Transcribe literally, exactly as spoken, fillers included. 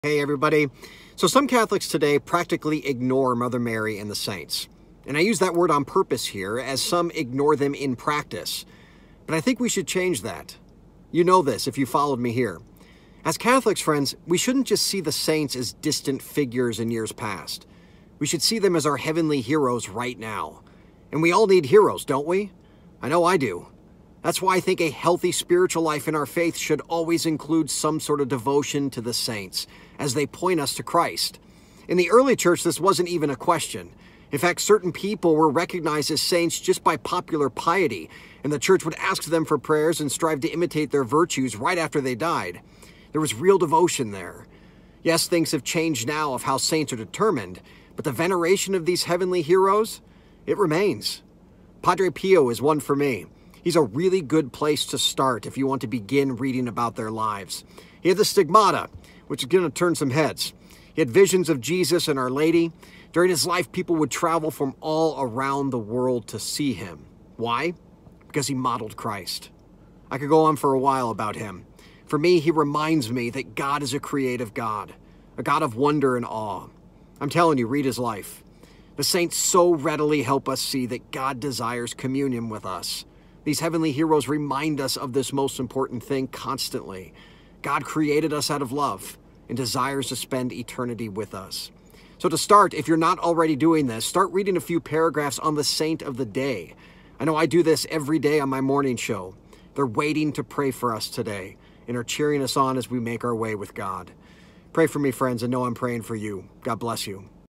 Hey everybody. So some Catholics today practically ignore Mother Mary and the saints. And I use that word on purpose here, as some ignore them in practice. But I think we should change that. You know this if you followed me here. As Catholics, friends, we shouldn't just see the saints as distant figures in years past. We should see them as our heavenly heroes right now. And we all need heroes, don't we? I know I do. That's why I think a healthy spiritual life in our faith should always include some sort of devotion to the saints, as they point us to Christ. In the early church, this wasn't even a question. In fact, certain people were recognized as saints just by popular piety, and the church would ask them for prayers and strive to imitate their virtues right after they died. There was real devotion there. Yes, things have changed now of how saints are determined, but the veneration of these heavenly heroes, it remains. Padre Pio is one for me. He's a really good place to start if you want to begin reading about their lives. He had the stigmata, which is going to turn some heads. He had visions of Jesus and Our Lady. During his life, people would travel from all around the world to see him. Why? Because he modeled Christ. I could go on for a while about him. For me, he reminds me that God is a creative God, a God of wonder and awe. I'm telling you, read his life. The saints so readily help us see that God desires communion with us. These heavenly heroes remind us of this most important thing constantly. God created us out of love and desires to spend eternity with us. So to start, if you're not already doing this, start reading a few paragraphs on the saint of the day. I know I do this every day on my morning show. They're waiting to pray for us today and are cheering us on as we make our way with God. Pray for me, friends, and know I'm praying for you. God bless you.